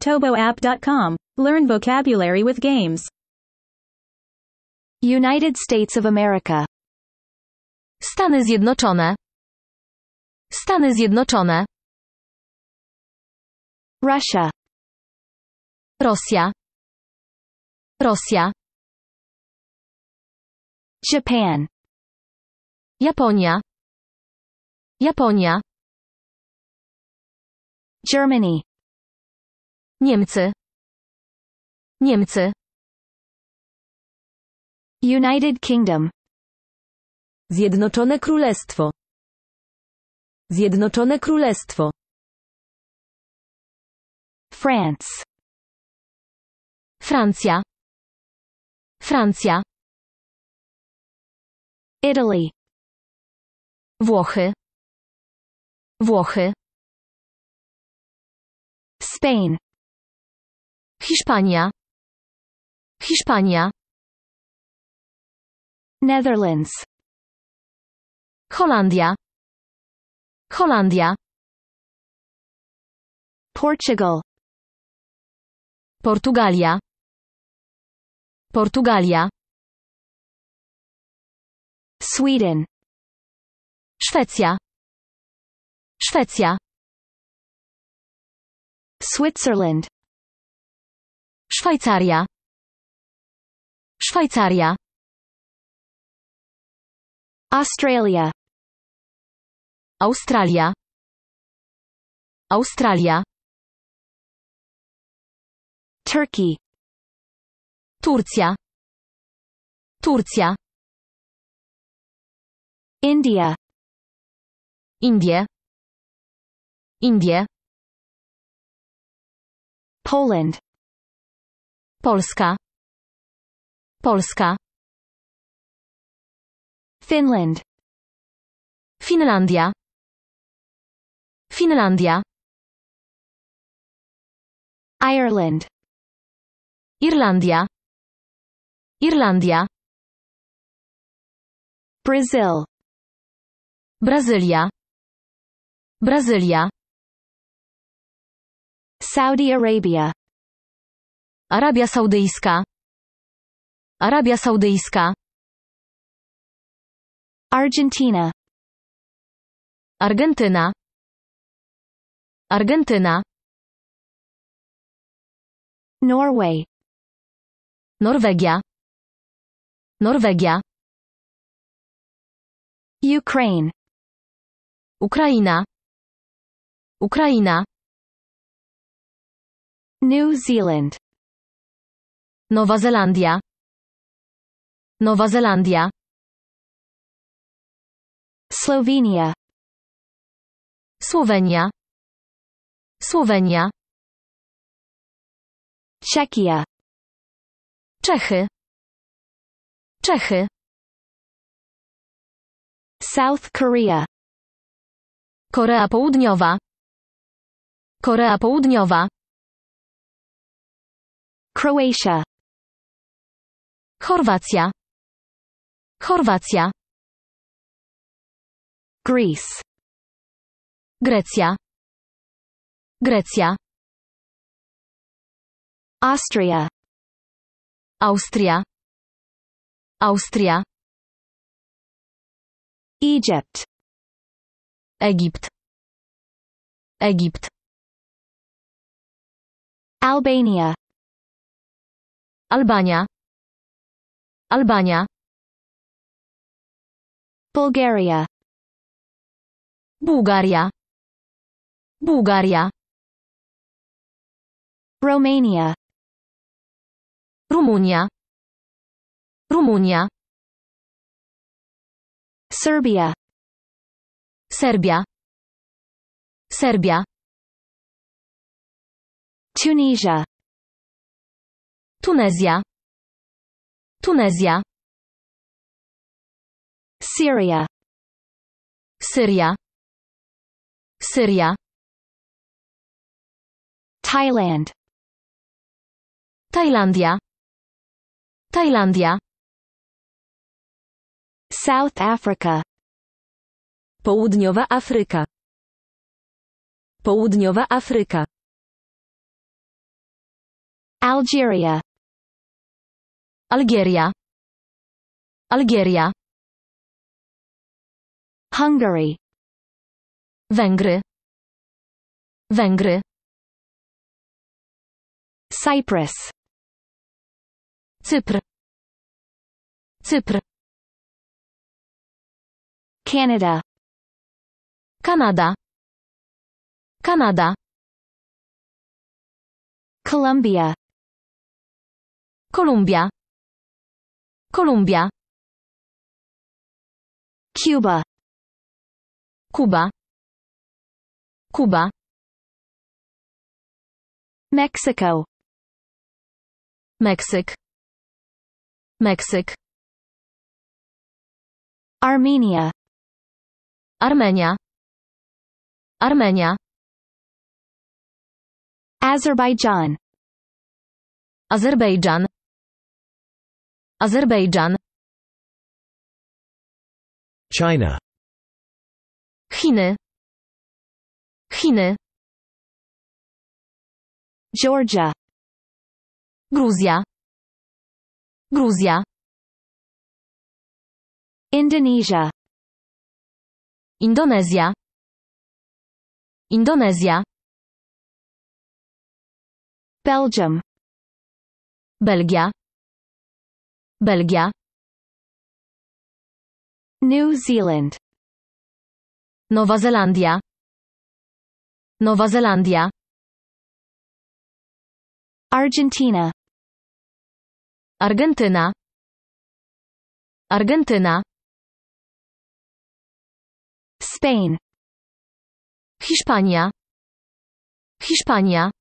ToboApp.com. Learn vocabulary with games. United States of America. Stany Zjednoczone. Stany Zjednoczone. Russia. Rosja. Rosja. Japan. Japonia. Japonia. Germany. Niemcy. Niemcy. United Kingdom. Zjednoczone Królestwo. Zjednoczone Królestwo. France. Francja. Francja. Italy. Włochy. Włochy. Spain. Hiszpania. Hiszpania. Netherlands. Holandia. Holandia. Portugal. Portugalia. Portugalia. Sweden. Szwecja. Szwecja. Switzerland. Szwajcaria. Szwajcaria. Australia. Australia. Australia. Turkey. Turcja. Turcja. India. Indie. Indie. Poland. Polska. Polska. Finland. Finlandia. Finlandia. Ireland. Irlandia. Irlandia. Brazil. Brazylia. Brazylia. Saudi Arabia. Arabia Saudyjska. Arabia Saudyjska. Argentina. Argentyna. Argentyna. Norway. Norwegia. Norwegia. Ukraine. Ukraina. Ukraina. New Zealand. Nowa Zelandia. Nowa Zelandia. Slovenia. Słowenia. Słowenia. Czechia. Czechy. Czechy. South Korea. Korea Południowa. Korea Południowa. Croatia. Chorwacja. Chorwacja. Greece. Grecja. Grecja. Austria. Austria. Austria. Egypt. Egipt. Egipt. Albania. Albania. Albania. Bulgaria. Bułgaria. Bułgaria. Romania. Rumunia. Rumunia. Serbia. Serbia. Serbia. Tunisia. Tunezja. Tunezja. Syria. Syria. Syria. Thailand. Tajlandia. Tajlandia. South Africa. Południowa Afryka. Południowa Afryka. Algeria. Algieria. Algieria. Hungary. Węgry. Węgry. Cyprus. Cypr. Cypr. Canada. Kanada. Kanada. Colombia. Kolumbia. Kolumbia. Cuba. Kuba. Kuba. Mexico. Meksyk. Meksyk. Armenia. Armenia. Armenia. Azerbaijan. Azerbejdżan. Azerbejdżan. China. Chiny. Chiny. Georgia. Gruzja. Gruzja. Indonesia. Indonezja. Indonezja. Belgium. Belgia. Belgia. New Zealand. Nowa Zelandia. Nowa Zelandia. Argentina. Argentyna. Argentyna. Spain. Hiszpania. Hiszpania.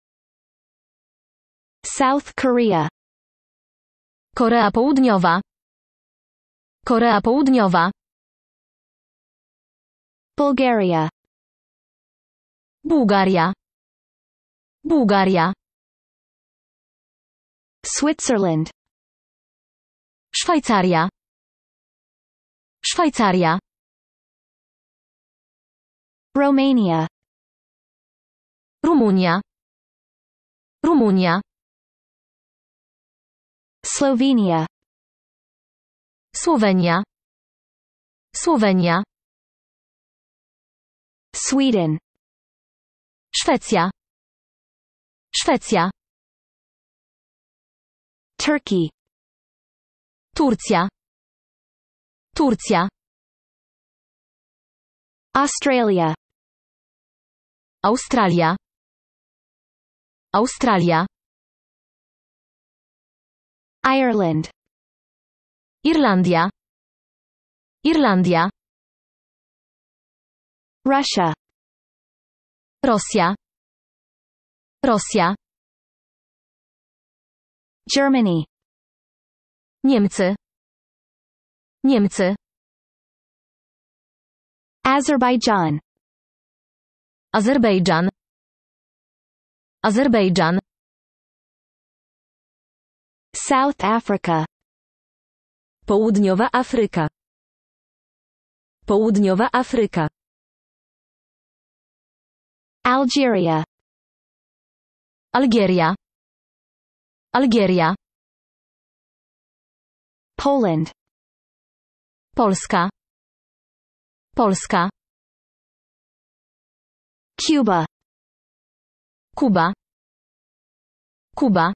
South Korea. Korea Południowa. Korea Południowa. Bulgaria. Bułgaria. Bułgaria. Switzerland. Szwajcaria. Szwajcaria. Romania. Rumunia. Rumunia. Slovenia. Słowenia. Słowenia. Sweden. Szwecja. Szwecja. Turkey. Turcja. Turcja. Australia. Australia. Australia. Ireland. Irlandia. Irlandia. Russia. Rosja. Rosja. Germany. Niemcy. Niemcy. Azerbaijan. Azerbejdżan. Azerbejdżan. South Africa. Południowa Afryka. Południowa Afryka. Algeria. Algieria. Algieria. Poland. Polska. Polska. Cuba. Kuba. Kuba.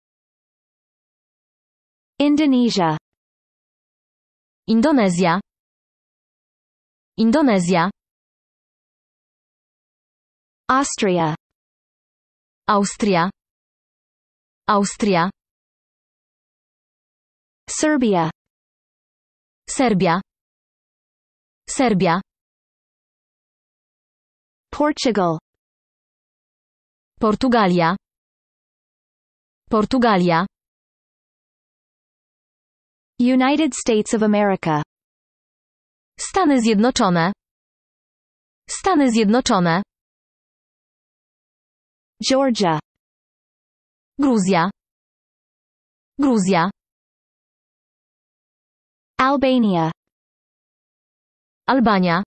Indonesia. Indonezja. Indonezja. Austria. Austria. Austria. Serbia. Serbia. Serbia. Portugal. Portugalia. Portugalia. United States of America. Stany Zjednoczone. Stany Zjednoczone. Georgia. Gruzja. Gruzja. Albania. Albania.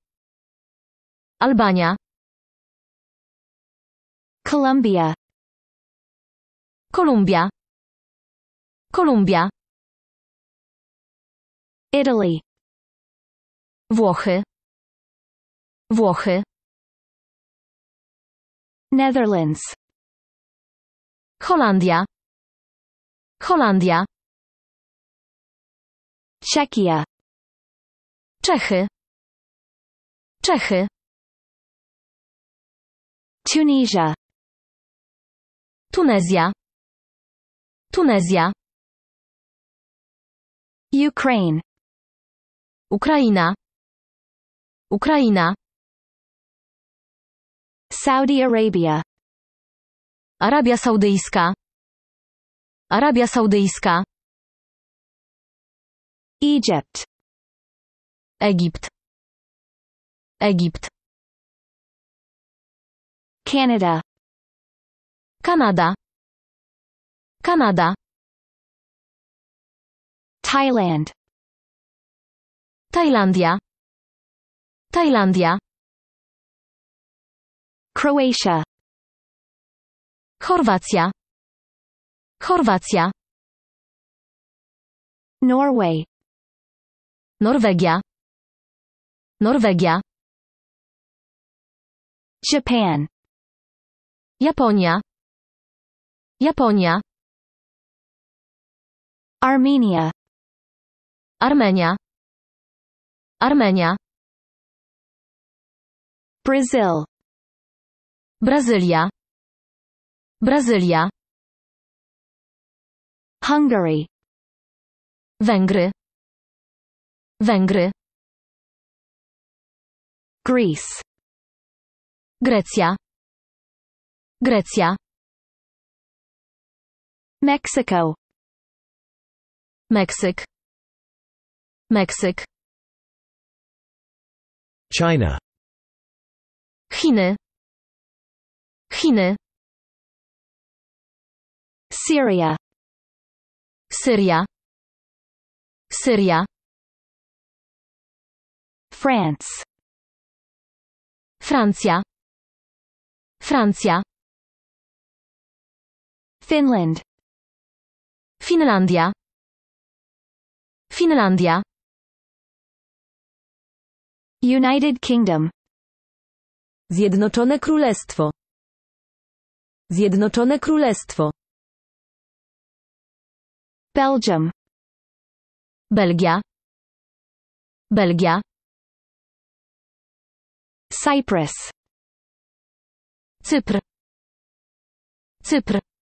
Albania. Colombia. Kolumbia. Kolumbia. Italy. Włochy. Włochy. Netherlands. Holandia. Holandia. Czechia. Czechy. Czechy. Tunisia. Tunezja. Tunezja. Ukraine. Ukraina. Ukraina. Saudi Arabia. Arabia Saudyjska. Arabia Saudyjska. Egypt. Egipt. Egipt. Canada. Kanada. Kanada. Thailand. Tajlandia. Tajlandia. Croatia. Chorwacja. Chorwacja. Norway. Norwegia. Norwegia. Japan. Japonia. Japonia. Armenia. Armenia. Armenia. Brazil. Brazylia. Brazylia. Hungary. Węgry. Węgry. Greece. Grecja. Grecja. Mexico. Meksyk. Meksyk. China. Chiny. Chiny. Syria. Syria. Syria. France. Francja. Francja. Finland. Finlandia. Finlandia. United Kingdom. Zjednoczone Królestwo. Zjednoczone Królestwo. Belgium. Belgia. Belgia. Cyprus. Cypr. Cypr.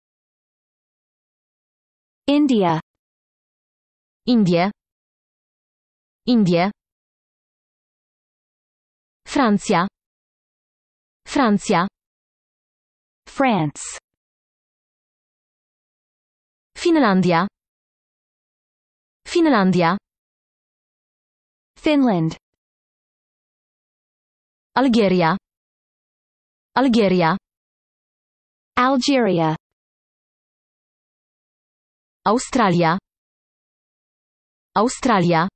India. Indie. Indie. Francja. Francja. France. Finlandia. Finlandia. Finland. Algieria. Algieria. Algeria. Australia. Australia.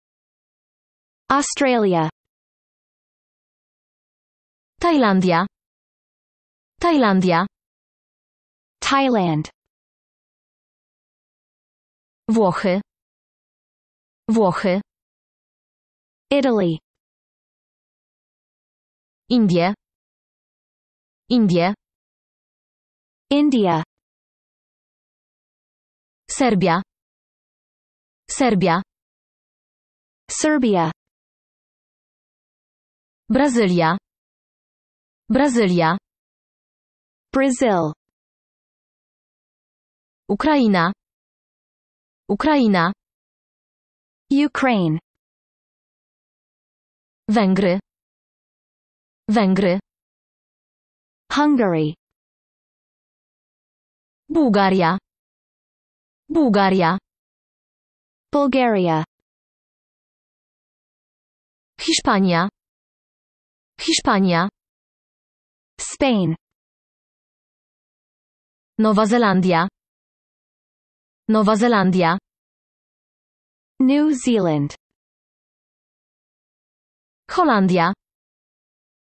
Australia. Tajlandia. Tajlandia. Thailand. Włochy. Włochy. Italy. Indie. Indie. India. Serbia. Serbia. Serbia. Brazylia. Brazylia. Brazil. Ukraina. Ukraina. Ukraine. Węgry. Węgry. Hungary. Bułgaria. Bułgaria. Bulgaria. Hiszpania. Hiszpania. Spain. Nowa Zelandia. Nowa Zelandia. New Zealand. Holandia.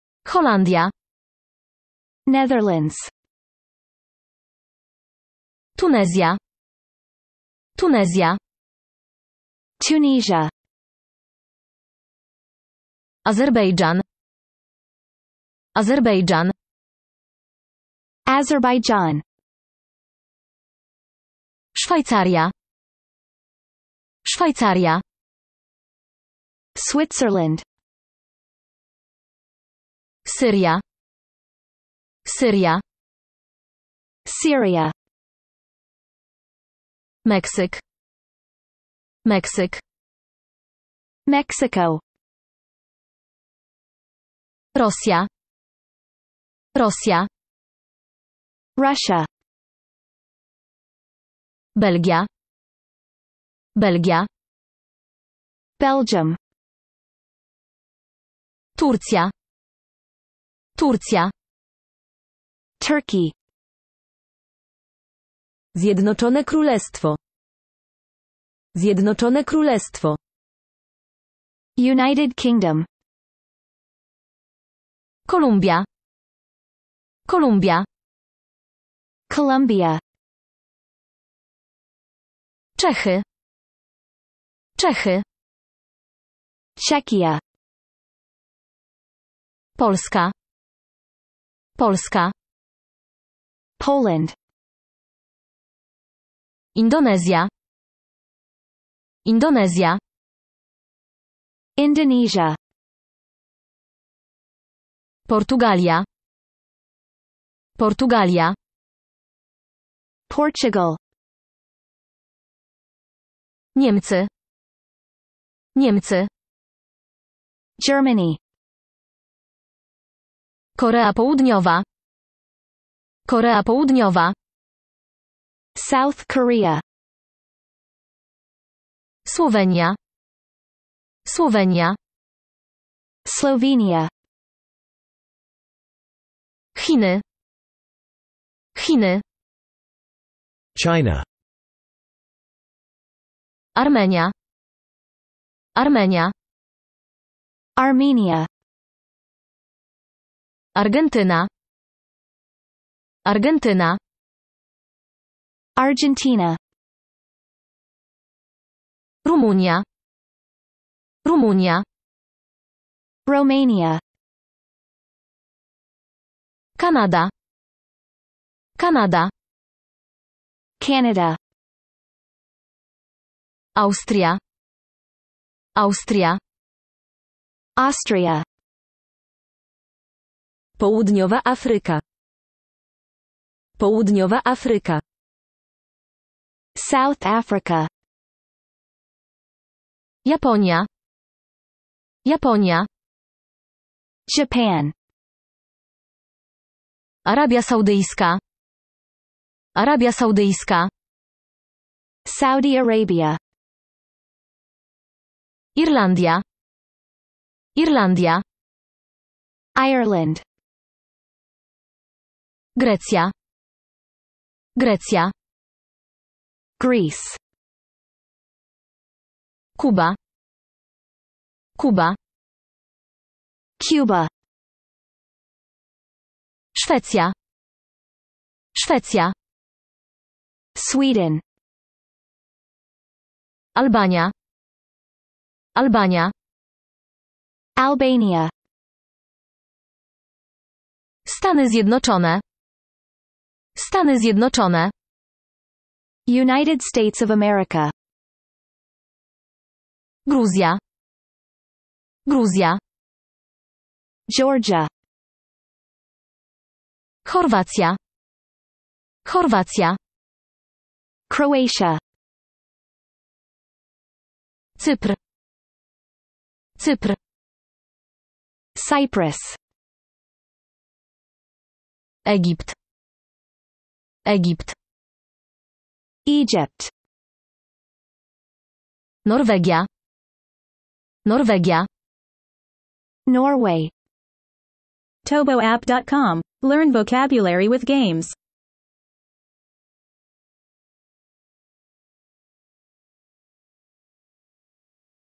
Holandia. Netherlands. Tunezja. Tunezja. Tunisia. Azerbejdżan. Azerbejdżan. Azerbaijan. Szwajcaria. Szwajcaria. Switzerland. Syria. Syria. Syria. Meksyk. Meksyk. Mexico. Rosja. Rosja. Russia. Belgia. Belgia. Belgium. Turcja. Turcja. Turkey. Zjednoczone Królestwo. Zjednoczone Królestwo. United Kingdom. Kolumbia. Kolumbia. Colombia. Czechy. Czechy. Czechia. Polska. Polska. Poland. Indonezja. Indonezja. Indonesia. Portugalia. Portugalia. Portugal. Niemcy. Niemcy. Germany. Korea Południowa. Korea Południowa. South Korea. Słowenia. Słowenia. Slovenia. Chiny. Chiny. China. Armenia. Armenia. Armenia. Argentyna. Argentyna. Argentina. Rumunia. Rumunia. Romania. Kanada. Kanada. Canada. Austria. Austria. Austria. Południowa Afryka. Południowa Afryka. South Africa. Japonia. Japonia. Japan. Arabia Saudyjska. Arabia Saudyjska. Saudi Arabia. Irlandia. Irlandia. Ireland. Grecja. Grecja. Greece. Kuba. Kuba. Cuba. Szwecja. Szwecja. Sweden. Albania. Albania. Albania. Stany Zjednoczone. Stany Zjednoczone. United States of America. Gruzja. Gruzja. Georgia. Chorwacja. Chorwacja. Croatia. Cypr. Cypr. Cyprus. Egipt. Egipt. Egypt. Norwegia. Norwegia. Norway. ToboApp.com. Learn vocabulary with games.